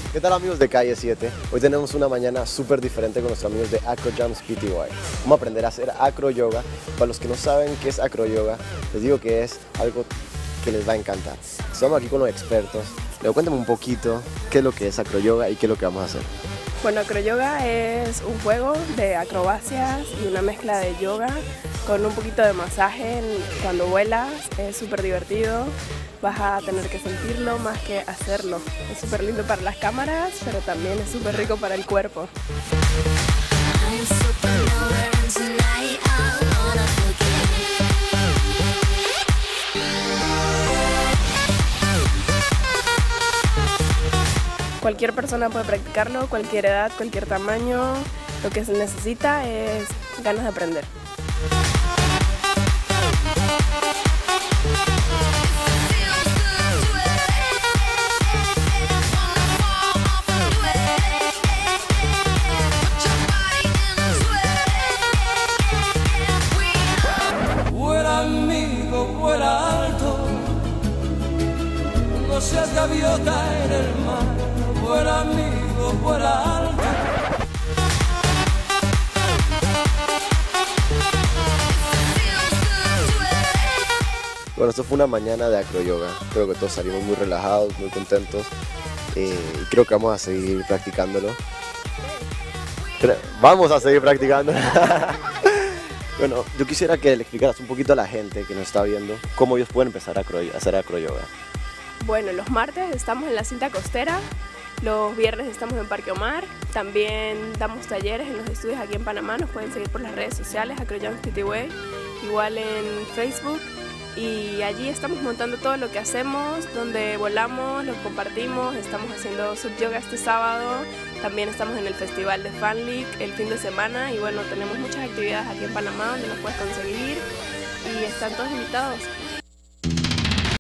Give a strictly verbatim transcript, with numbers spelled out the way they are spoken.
¿Qué tal, amigos de Calle siete? Hoy tenemos una mañana súper diferente con nuestros amigos de AcroJams P T Y. Vamos a aprender a hacer acro yoga. Para los que no saben qué es acro yoga, les digo que es algo que les va a encantar. Estamos aquí con los expertos. Luego cuéntame un poquito qué es lo que es acro yoga y qué es lo que vamos a hacer. Bueno, acro yoga es un juego de acrobacias y una mezcla de yoga con un poquito de masaje cuando vuelas. Es súper divertido. Vas a tener que sentirlo más que hacerlo. Es súper lindo para las cámaras, pero también es súper rico para el cuerpo. Cualquier persona puede practicarlo, cualquier edad, cualquier tamaño. Lo que se necesita es ganas de aprender. Vuela alto, no seas gaviota en el mar, vuela amigo, vuela alto. Bueno, esto fue una mañana de acro yoga. Creo que todos salimos muy relajados, muy contentos eh, y creo que vamos a seguir practicándolo. Vamos a seguir practicándolo. Bueno, yo quisiera que le explicaras un poquito a la gente que nos está viendo cómo ellos pueden empezar a, acro, a hacer acro yoga. Bueno, los martes estamos en la cinta costera, los viernes estamos en Parque Omar, también damos talleres en los estudios aquí en Panamá, nos pueden seguir por las redes sociales, AcroJams P T Y, igual en Facebook, y allí estamos montando todo lo que hacemos, donde volamos, lo compartimos, estamos haciendo sub yoga este sábado. También estamos en el Festival de Fan League el fin de semana y bueno, tenemos muchas actividades aquí en Panamá donde nos puedes conseguir y están todos invitados.